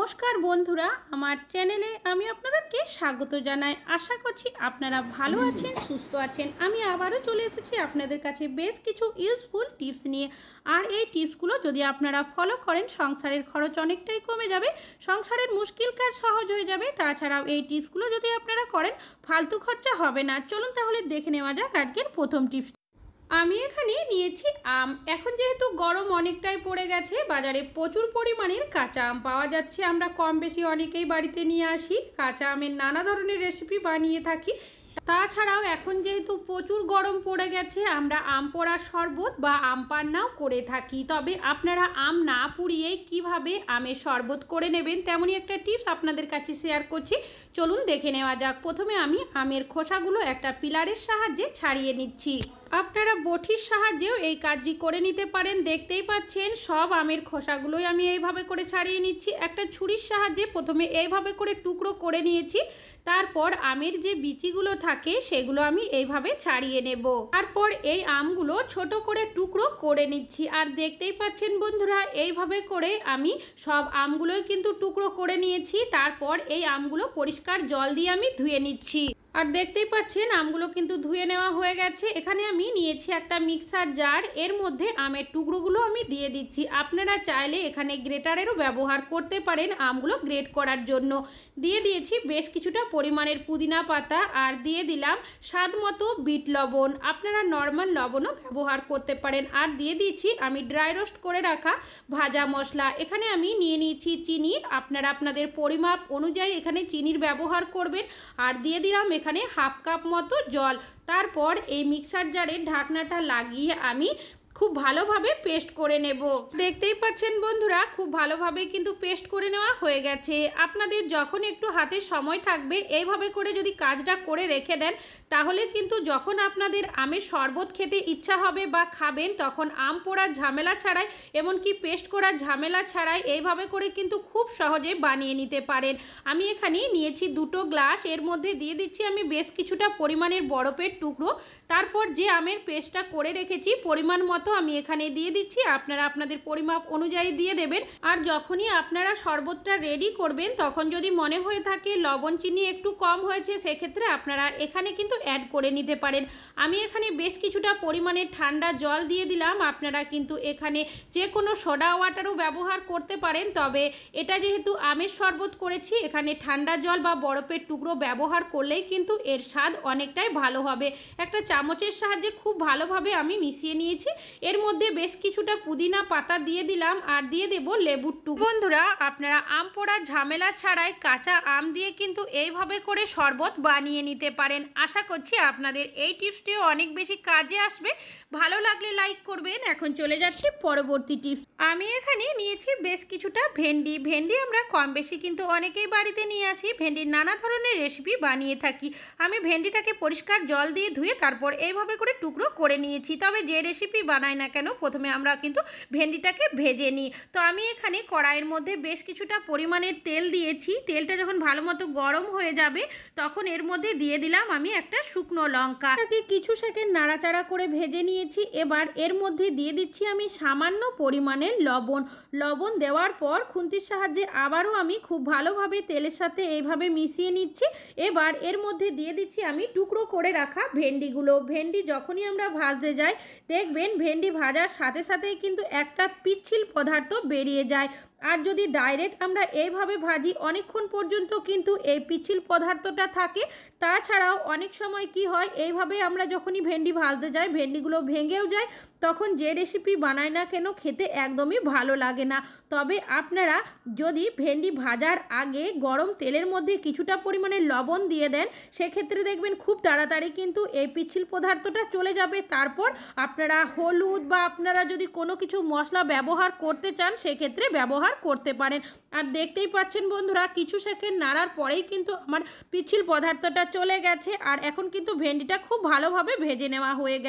নমস্কার বন্ধুরা, আমার চ্যানেলে আমি আপনাদেরকে স্বাগত জানাই। আশা করছি আপনারা ভালো আছেন, সুস্থ আছেন। আমি আবারও চলে এসেছি আপনাদের কাছে বেশ কিছু ইউজফুল টিপস নিয়ে। আর এই টিপসগুলো যদি আপনারা ফলো করেন, সংসারের খরচ অনেকটাই কমে যাবে, সংসারের মুশকিল কাজ সহজ হয়ে যাবে। তাছাড়াও এই টিপসগুলো যদি আপনারা করেন, ফালতু খরচা হবে না। চলুন তাহলে দেখে নেওয়া যাক আজকের প্রথম টিপস। আমি এখানে নিয়েছি আম। এখন যেহেতু গরম অনেকটাই পড়ে গেছে, বাজারে প্রচুর পরিমাণের কাঁচা আম পাওয়া যাচ্ছে। আমরা কম বেশি অনেকেই বাড়িতে নিয়ে আসি, কাঁচা আমের নানা ধরনের রেসিপি বানিয়ে থাকি। তাছাড়াও এখন যেহেতু প্রচুর গরম পড়ে গেছে, আমরা আম পোড়ার শরবত বা আম পান্নাও করে থাকি। তবে আপনারা আম না পুড়িয়েই কিভাবে আমের শরবত করে নেবেন, তেমনই একটা টিপস আপনাদের কাছে শেয়ার করছি। চলুন দেখে নেওয়া যাক। প্রথমে আমি আমের খোসাগুলো একটা পিলারের সাহায্যে ছাড়িয়ে নিচ্ছি। আপনারা বটির সাহায্যেও এই কাজটি করে নিতে পারেন। দেখতেই পাচ্ছেন সব আমের খোসাগুলোই আমি এইভাবে করে ছাড়িয়ে নিচ্ছি। একটা ছুরির সাহায্যে প্রথমে এইভাবে করে টুকরো করে নিয়েছি। তারপর আমের যে বিচিগুলো থাকে সেগুলো আমি এইভাবে ছাড়িয়ে নেব। তারপর এই আমগুলো ছোট করে টুকরো করে নিচ্ছি। আর দেখতেই পাচ্ছেন বন্ধুরা, এইভাবে করে আমি সব আমগুলোই কিন্তু টুকরো করে নিয়েছি। তারপর এই আমগুলো পরিষ্কার জল দিয়ে আমি ধুয়ে নিচ্ছি। আর দেখতেই পাচ্ছেন আমগুলো কিন্তু ধুয়ে নেওয়া হয়ে গেছে। এখানে আমি নিয়েছি একটা মিক্সার জার, এর মধ্যে আমের টুকরোগুলো আমি দিয়ে দিচ্ছি। আপনারা চাইলে এখানে গ্রেটারেরও ব্যবহার করতে পারেন আমগুলো গ্রেট করার জন্য। দিয়ে দিয়েছি বেশ কিছুটা পরিমাণের পুদিনা পাতা, আর দিয়ে দিলাম স্বাদ মতো বিট লবণ। আপনারা নর্মাল লবণও ব্যবহার করতে পারেন। আর দিয়ে দিচ্ছি আমি ড্রাই রোস্ট করে রাখা ভাজা মশলা। এখানে আমি নিয়ে নিয়েছি চিনি। আপনারা আপনাদের পরিমাপ অনুযায়ী এখানে চিনির ব্যবহার করবেন। আর দিয়ে দিলাম এখানে হাফ কাপ মতো জল। তারপর এই মিক্সার জারের ঢাকনাটা লাগিয়ে আমি খুব ভালোভাবে পেস্ট করে নেব। দেখতেই পাচ্ছেন বন্ধুরা, খুব ভালোভাবে কিন্তু পেস্ট করে নেওয়া হয়ে গেছে। আপনাদের যখন একটু হাতে সময় থাকবে, এইভাবে করে যদি কাজটা করে রেখে দেন, তাহলে কিন্তু যখন আপনাদের আমের শরবত খেতে ইচ্ছা হবে বা খাবেন, তখন আম পোড়ার ঝামেলা ছাড়াই, এমনকি পেস্ট করার ঝামেলা ছাড়াই এইভাবে করে কিন্তু খুব সহজে বানিয়ে নিতে পারেন। আমি এখানে নিয়েছি দুটো গ্লাস, এর মধ্যে দিয়ে দিচ্ছি আমি বেশ কিছুটা পরিমাণের বরফের টুকরো। তারপর যে আমের পেস্টটা করে রেখেছি পরিমাণ মতো আমি এখানে দিয়ে দিচ্ছি। আপনারা আপনাদের পরিমাপ অনুযায়ী দিয়ে দেবেন। আর যখনই আপনারা শরবতটা রেডি করবেন, তখন যদি মনে হয়ে থাকে লবণ চিনি একটু কম হয়েছে, সেক্ষেত্রে আপনারা এখানে কিন্তু অ্যাড করে নিতে পারেন। আমি এখানে বেশ কিছুটা পরিমাণের ঠান্ডা জল দিয়ে দিলাম। আপনারা কিন্তু এখানে যে কোনো সোডা ওয়াটারও ব্যবহার করতে পারেন। তবে এটা যেহেতু আমের শরবত করেছি, এখানে ঠান্ডা জল বা বরফের টুকরো ব্যবহার করলেই কিন্তু এর স্বাদ অনেকটাই ভালো হবে। একটা চামচের সাহায্যে খুব ভালোভাবে আমি মিশিয়ে নিয়েছি। এর মধ্যে বেশ কিছুটা পুদিনা পাতা দিয়ে দিলাম, আর দিয়ে দেব লেবুর টুকরো। বন্ধুরা, আপনারা আম পোড়ার ঝামেলা ছাড়াই কাঁচা আম দিয়ে কিন্তু এইভাবে করে শরবত বানিয়ে নিতে পারেন। আশা করছি আপনাদের এই টিপসটিও অনেক বেশি কাজে আসবে। ভালো লাগলে লাইক করবেন। এখন চলে যাচ্ছি পরবর্তী টিপস। আমি এখানে নিয়েছি বেশ কিছুটা ভেন্ডি। ভেন্ডি আমরা কম বেশি কিন্তু অনেকেই বাড়িতে নিয়ে আসি, ভেন্ডির নানা ধরনের রেসিপি বানিয়ে থাকি। আমি ভেন্ডিটাকে পরিষ্কার জল দিয়ে ধুয়ে তারপর এইভাবে করে টুকরো করে নিয়েছি। তবে যে রেসিপি বানাই না কেন, প্রথমে আমরা কিন্তু ভেন্ডিটাকে ভেজে নিই। তো আমি এখানে কড়াইয়ের মধ্যে বেশ কিছুটা পরিমাণের তেল দিয়েছি। তেলটা যখন ভালো মতো গরম হয়ে যাবে, তখন এর মধ্যে দিয়ে দিলাম আমি একটা শুকনো লঙ্কা। কিছু সেকেন্ড নাড়াচাড়া করে ভেজে নিয়েছি। এবার এর মধ্যে দিয়ে দিচ্ছি আমি সামান্য পরিমাণের লবণ। লবণ দেওয়ার পর খুন্তির সাহায্যে আবারও আমি খুব ভালোভাবে তেলের সাথে এইভাবে মিশিয়ে নিচ্ছি। এবার এর মধ্যে দিয়ে দিচ্ছি আমি টুকরো করে রাখা ভেন্ডিগুলো। ভেন্ডি যখনই আমরা ভাজতে যাই, দেখবেন ভেন্ডি ভাজার সাথে সাথেই কিন্তু একটা পিচ্ছিল পদার্থ বেরিয়ে যায়। আর যদি ডাইরেক্ট আমরা এইভাবে ভাজি, অনেকক্ষণ পর্যন্ত কিন্তু এই পিচ্ছিল পদার্থটা থাকে। তাছাড়াও অনেক সময় কি হয়, এইভাবে আমরা যখনই ভেন্ডি ভাজতে যাই, ভেন্ডিগুলো ভেঙেও যায়। তখন যে রেসিপি বানায় না কেন, খেতে একদমই ভালো লাগে না। তবে আপনারা যদি ভেন্ডি ভাজার আগে গরম তেলের মধ্যে কিছুটা পরিমাণে লবণ দিয়ে দেন, সেক্ষেত্রে দেখবেন খুব তাড়াতাড়ি কিন্তু এই পিচ্ছিল পদার্থটা চলে যাবে। তারপর আপনারা হলুদ বা আপনারা যদি কোনো কিছু মশলা ব্যবহার করতে চান, সেক্ষেত্রে ব্যবহার করতে পারেন। আর দেখতেই পাচ্ছেন বন্ধুরা, কিছু সেকেন্ড নাড়ার পরেই কিন্তু আমার পিচ্ছিল পদার্থটা চলে গেছে। আর এখন কিন্তু ভেন্ডিটা খুব ভালোভাবে ভেজে নেওয়া হয়ে গেছে।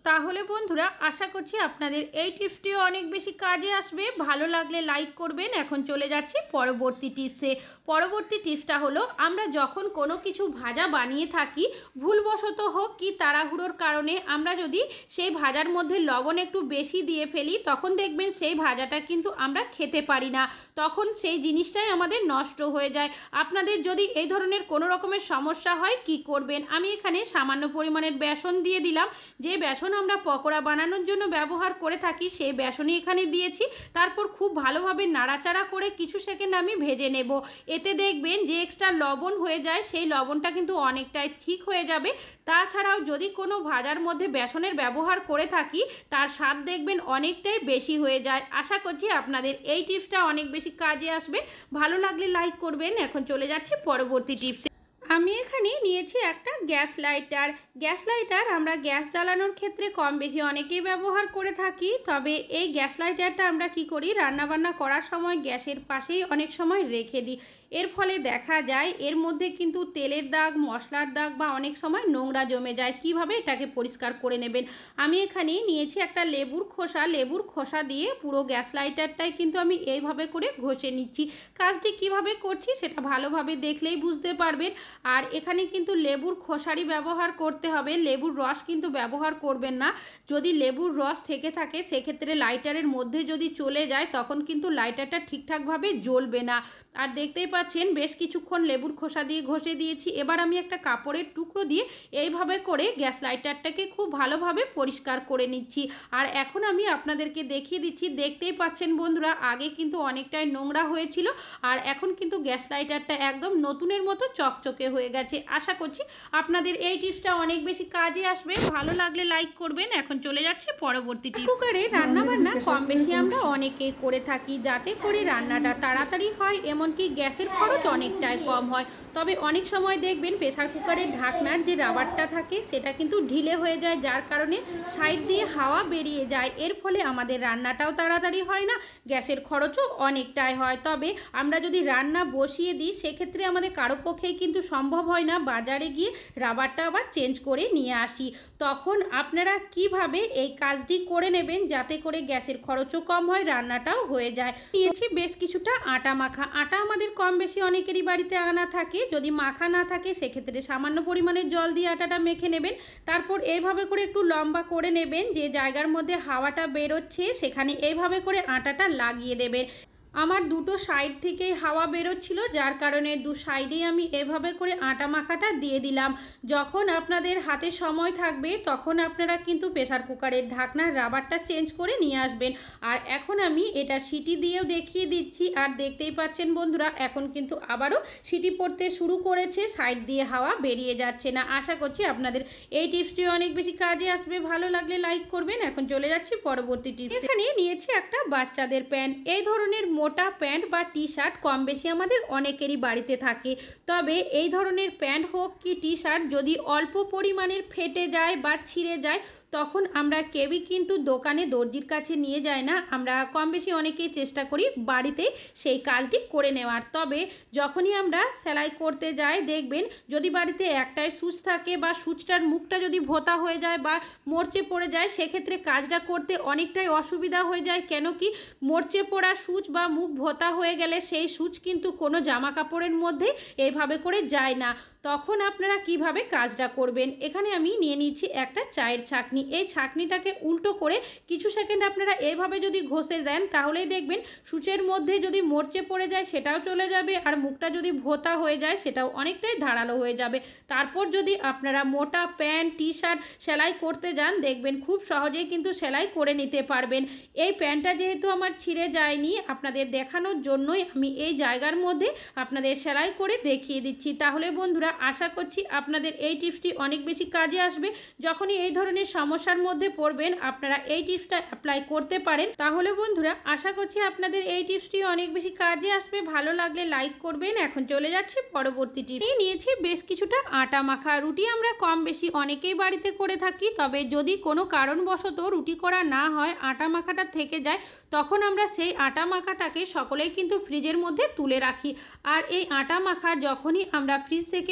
তাহলে বন্ধুরা আশা করছি আপনাদের এই টিপসটিও অনেক বেশি কাজে আসবে। ভালো লাগলে লাইক করবেন। এখন চলে যাচ্ছি পরবর্তী টিপসে। পরবর্তী টিপসটা হলো, আমরা যখন কোনো কিছু ভাজা বানিয়ে থাকি, ভুলবশত হোক কি তাড়াহুড়োর কারণে আমরা যদি সেই ভাজার মধ্যে লবণ একটু বেশি দিয়ে ফেলি, তখন দেখবেন সেই ভাজাটা কিন্তু আমরা খেতে পারি না, তখন সেই জিনিসটাই আমাদের নষ্ট হয়ে যায়। আপনাদের যদি এই ধরনের কোনো রকমের সমস্যা হয় কি করবেন? আমি এখানে সামান্য পরিমাণের বেসন দিয়ে দিলাম। যে বেসন আমরা পকোড়া বানানোর জন্য ব্যবহার করে থাকি, সেই বেসনই এখানে দিয়েছি। তারপর খুব ভালোভাবে নাড়াচাড়া করে কিছু সেকেন্ড আমি ভেজে নেব। এতে দেখবেন যে এক্সট্রা লবণ হয়ে যায়, সেই লবণটা কিন্তু অনেকটাই ঠিক হয়ে যাবে। তাছাড়াও যদি কোনো ভাজার মধ্যে বেসনের ব্যবহার করে থাকি, তার স্বাদ দেখবেন অনেকটাই বেশি হয়ে যায়। আশা করছি আপনাদের এই টিপসটা অনেক বেশি কাজে আসবে। ভালো লাগলে লাইক করবেন। এখন চলে যাচ্ছি পরবর্তী টিপসে। আমি এখানে নিয়েছি একটা গ্যাস লাইটার। গ্যাস লাইটার আমরা গ্যাস জ্বালানোর ক্ষেত্রে কম বেশি অনেকেই ব্যবহার করে থাকি। তবে এই গ্যাস লাইটারটা আমরা কি করি, রান্নাবান্না করার সময় গ্যাসের পাশেই অনেক সময় রেখে দিই। এর ফলে দেখা যায় এর মধ্যে কিন্তু তেলের দাগ, মশলার দাগ বা অনেক সময় নোংরা জমে যায়। কিভাবে এটাকে পরিষ্কার করে নেবেন? আমি এখানে নিয়েছি একটা লেবুর খোসা। লেবুর খোসা দিয়ে পুরো গ্যাস লাইটারটাই কিন্তু আমি এইভাবে করে ঘষে নিচ্ছি। কাজটি কিভাবে করছি সেটা ভালোভাবে দেখলেই বুঝতে পারবেন। আর এখানে কিন্তু লেবুর খোসারই ব্যবহার করতে হবে, লেবুর রস কিন্তু ব্যবহার করবেন না। যদি লেবুর রস থেকে থাকে সেক্ষেত্রে লাইটারের মধ্যে যদি চলে যায়, তখন কিন্তু লাইটারটা ঠিকঠাকভাবে জ্বলবে না। আর দেখতেই পাচ্ছেন বেশ কিছুক্ষণ লেবুর খোসা দিয়ে ঘষে দিয়েছি। এবার আমি একটা কাপড়ের টুকরো দিয়ে এইভাবে করে গ্যাস লাইটারটাকে খুব ভালোভাবে পরিষ্কার করে নিচ্ছি। আর এখন আমি আপনাদেরকে দেখিয়ে দিচ্ছি। দেখতেই পাচ্ছেন বন্ধুরা, আগে কিন্তু অনেকটাই নোংরা হয়েছিল, আর এখন কিন্তু গ্যাস লাইটারটা একদম নতুনের মতো চকচকে হয়ে গেছে। আশা করছি আপনাদের এই টিপসটা অনেক বেশি কাজে আসবে। ভালো লাগলে লাইক করবেন। এখন চলে যাচ্ছে পরবর্তী টিপস। কুকারে রান্নাবান্না কম বেশি আমরা অনেকেই করে থাকি, যাতে করে রান্নাটা তাড়াতাড়ি হয়, এমনকি গ্যাসের খরচ অনেকটাই কম হয়। তবে অনেক সময় দেখবেন প্রেসার কুকারের ঢাকনার যে রাবারটা থাকে সেটা কিন্তু ঢিলে হয়ে যায়, যার কারণে সাইড দিয়ে হাওয়া বেরিয়ে যায়। এর ফলে আমাদের রান্নাটাও তাড়াতাড়ি হয় না, গ্যাসের খরচও অনেকটাই হয়। তবে আমরা যদি রান্না বসিয়ে দিই, সেক্ষেত্রে আমাদের কারো পক্ষেই কিন্তু সম্ভব হয় না বাজারে গিয়ে রাবারটা আবার চেঞ্জ করে নিয়ে আসি। তখন আপনারা কিভাবে এই কাজটি করে নেবেন যাতে করে গ্যাসের খরচও কম হয়, রান্নাটাও হয়ে যায়? নিয়েছি বেশ কিছুটা আটা মাখা। আটা আমাদের কম বেশি অনেকেরই বাড়িতে আনা থাকে। যদি মাখা না থাকে সেক্ষেত্রে সামান্য পরিমাণে জল দিয়ে আটাটা মেখে নেবেন। তারপর এইভাবে করে একটু লম্বা করে নেবেন। যে জায়গার মধ্যে হাওয়াটা বেরোচ্ছে সেখানে এইভাবে করে আটাটা লাগিয়ে দেবেন। আমার দুটো সাইড থেকেই হাওয়া বেরোচ্ছিল, যার কারণে দু সাইডেই আমি এভাবে করে আটা মাখাটা দিয়ে দিলাম। যখন আপনাদের হাতে সময় থাকবে তখন আপনারা কিন্তু প্রেসার কুকারের ঢাকনার রাবারটা চেঞ্জ করে নিয়ে আসবেন। আর এখন আমি এটা সিটি দিয়েও দেখিয়ে দিচ্ছি। আর দেখতেই পাচ্ছেন বন্ধুরা, এখন কিন্তু আবারও সিটি পড়তে শুরু করেছে, সাইড দিয়ে হাওয়া বেরিয়ে যাচ্ছে না। আশা করছি আপনাদের এই টিপসটি অনেক বেশি কাজে আসবে। ভালো লাগলে লাইক করবেন। এখন চলে যাচ্ছি পরবর্তী টিপস। এখানে নিয়েছি একটা বাচ্চাদের প্যান্ট। এই ধরনের মোটা প্যান্ট বা টি শার্ট কম বেশি আমাদের অনেকেরই বাড়িতে থাকে। তবে এই ধরনের প্যান্ট হোক কি টি শার্ট যদি অল্প পরিমাণের ফেটে যায় বা ছিঁড়ে যায়, তখন আমরা কেউই কিন্তু দোকানে দর্জির কাছে নিয়ে যায় না। আমরা কম বেশি অনেকেই চেষ্টা করি বাড়িতেই সেই কাজটি করে নেওয়ার। তবে যখনই আমরা সেলাই করতে যাই, দেখবেন যদি বাড়িতে একটাই সুচ থাকে বা সুচটার মুখটা যদি ভোঁতা হয়ে যায় বা মরচে পড়ে যায়, সেক্ষেত্রে কাজটা করতে অনেকটাই অসুবিধা হয়ে যায়। কেন কি, মরচে পড়া সুচ বা মুখ ভোঁতা হয়ে গেলে সেই সুচ কিন্তু কোনো জামা কাপড়ের মধ্যে এইভাবে করে যায় না। তখন আপনারা কিভাবে কাজটা করবেন? এখানে আমি নিয়ে নিচ্ছি একটা চায়ের ছাঁকনি। এই ছাঁকনিটাকে উল্টো করে কিছু সেকেন্ড আপনারা এইভাবে যদি ঘষে দেন, তাহলেই দেখবেন সূচের মধ্যে যদি মরচে পড়ে যায় সেটাও চলে যাবে, আর মুখটা যদি ভোঁতা হয়ে যায় সেটাও অনেকটাই ধারালো হয়ে যাবে। তারপর যদি আপনারা মোটা প্যান্ট টি শার্ট সেলাই করতে যান, দেখবেন খুব সহজেই কিন্তু সেলাই করে নিতে পারবেন। এই প্যান্টটা যেহেতু আমার ছিঁড়ে যায়নি, আপনাদের দেখানোর জন্যই আমি এই জায়গার মধ্যে আপনাদের সেলাই করে দেখিয়ে দিচ্ছি। তাহলে বন্ধুরা আশা করছি আপনাদের এই টিপসটি অনেক বেশি কাজে আসবে। যখনই এই ধরনের সমস্যার মধ্যে পড়বেন, আপনারা এই টিপসটা অ্যাপ্লাই করতে পারেন। তাহলে বন্ধুরা আশা করছি আপনাদের এই টিপসটি অনেক বেশি কাজে আসবে। ভালো লাগলে লাইক করবেন। এখন চলে যাচ্ছি পরবর্তী টিপস। নিয়েছি বেশ কিছুটা আটা মাখা। রুটি আমরা কম বেশি অনেকেই বাড়িতে করে থাকি। তবে যদি কোনো কারণবশত রুটি করা না হয়, আটা মাখাটা থেকে যায়, তখন আমরা সেই আটা মাখাটাকে সকলেই কিন্তু ফ্রিজের মধ্যে তুলে রাখি। আর এই আটা মাখা যখনই আমরা ফ্রিজ থেকে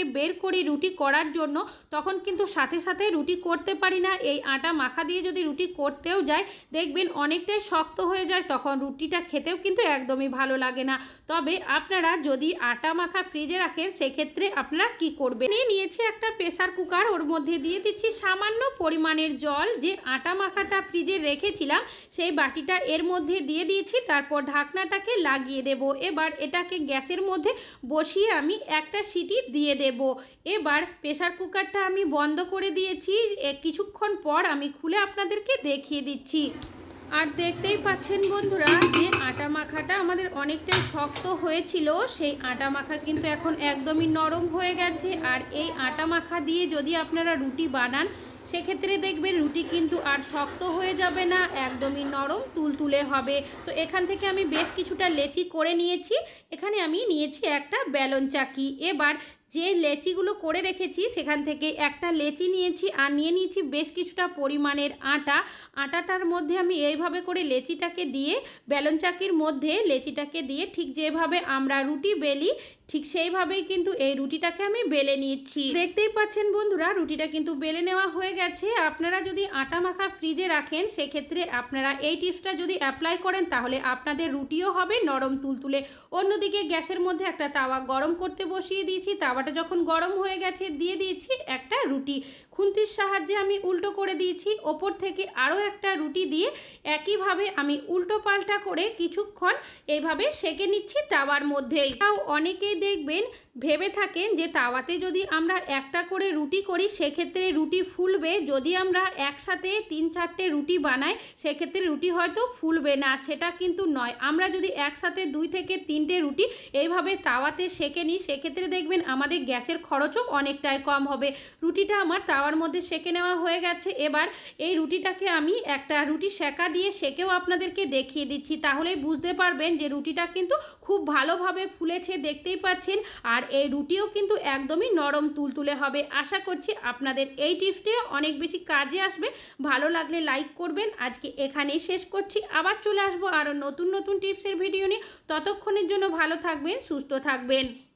বের করি রুটি করার জন্য, তখন কিন্তু সাথে সাথে রুটি করতে পারি না। এই আটা মাখা দিয়ে যদি রুটি করতেও যায় দেখবেন অনেকটাই শক্ত হয়ে যায়, তখন রুটিটা খেতেও কিন্তু একদমই ভালো লাগে না। তবে আপনারা যদি আটা মাখা ফ্রিজে রাখেন সেক্ষেত্রে আপনারা কি করবেন, নিয়েছি একটা প্রেসার কুকার, ওর মধ্যে দিয়ে দিচ্ছি সামান্য পরিমাণের জল। যে আটা মাখাটা ফ্রিজে রেখেছিলাম সেই বাটিটা এর মধ্যে দিয়ে দিয়েছি, তারপর ঢাকনাটাকে লাগিয়ে দেব। এবার এটাকে গ্যাসের মধ্যে বসিয়ে আমি একটা সিটি দিয়ে দেব। এবার প্রেসার কুকারটা আমি বন্ধ করে দিয়েছি, কিছুক্ষণ পর আমি খুলে আপনাদেরকে দেখিয়ে দিচ্ছি। আর দেখতেই পাচ্ছেন বন্ধুরা যে আটা মাখাটা আমাদের অনেকটাই শক্ত হয়েছিল, সেই আটা মাখা কিন্তু এখন একদমই নরম হয়ে গেছে। আর এই আটা মাখা দিয়ে যদি আপনারা রুটি বানান সেক্ষেত্রে দেখবেন রুটি কিন্তু আর শক্ত হয়ে যাবে না, একদমই নরম তুলতুলে হবে। তো এখান থেকে আমি বেশ কিছুটা লেচি করে নিয়েছি। এখানে আমি নিয়েছি একটা বেলন চাকি। এবার যে লেচিগুলো করে রেখেছি সেখান থেকে একটা লেচি নিয়েছি আর নিয়ে নিয়েছি বেশ কিছুটা পরিমাণের আটাটার মধ্যে আমি এইভাবে করে লেচিটাকে দিয়ে বেলন চাকির মধ্যে লেচিটাকে দিয়ে ঠিক যেভাবে আমরা রুটি বেলি ঠিক সেইভাবেই কিন্তু এই রুটিটাকে আমি বেলে নিচ্ছি। দেখতেই পাচ্ছেন বন্ধুরা রুটিটা কিন্তু বেলে নেওয়া হয়ে গেছে। আপনারা যদি আটা মাখা ফ্রিজে রাখেন সেক্ষেত্রে আপনারা এই টিপসটা যদি অ্যাপ্লাই করেন তাহলে আপনাদের রুটিও হবে নরম তুলতুলে। অন্যদিকে গ্যাসের মধ্যে একটা তাওয়া গরম করতে বসিয়ে দিয়েছি, তাওয়াটা যখন গরম হয়ে গেছে দিয়ে দিয়েছি একটা রুটি। খুন্তির সাহায্যে আমি উল্টো করে দিয়েছি, ওপর থেকে আরও একটা রুটি দিয়ে একইভাবে আমি উল্টো পাল্টা করে কিছুক্ষণ এইভাবে সেঁকে নিচ্ছি তাওয়ার মধ্যেই। তাও অনেকেই দেখবেন ভেবে থাকেন যে তাওয়াতে যদি আমরা একটা করে রুটি করি সেক্ষেত্রে রুটি ফুলবে, যদি আমরা একসাথে 3-4টে রুটি বানাই সেক্ষেত্রে রুটি হয়তো ফুলবে না, সেটা কিন্তু নয়। আমরা যদি একসাথে 2 থেকে 3টে রুটি এইভাবে তাওয়াতে সেঁকে নিই সেক্ষেত্রে দেখবেন আমাদের গ্যাসের খরচও অনেকটাই কম হবে। রুটিটা আমার তাওয়ার মধ্যে সেঁকে নেওয়া হয়ে গেছে। এবার এই রুটিটাকে আমি একটা রুটি সেঁকা দিয়ে সেঁকেও আপনাদেরকে দেখিয়ে দিচ্ছি, তাহলেই বুঝতে পারবেন যে রুটিটা কিন্তু খুব ভালোভাবে ফুলেছে, দেখতেই পাচ্ছেন। আর এই রুটিও কিন্তু একদমই নরম তুলতুলে হবে। আশা করছি আপনাদের এই টিপসটিও অনেক বেশি কাজে আসবে। ভালো লাগলে লাইক করবেন। আজকে এখানেই শেষ করছি, আবার চলে আসবো আরও নতুন নতুন টিপসের ভিডিও নিয়ে। ততক্ষণের জন্য ভালো থাকবেন, সুস্থ থাকবেন।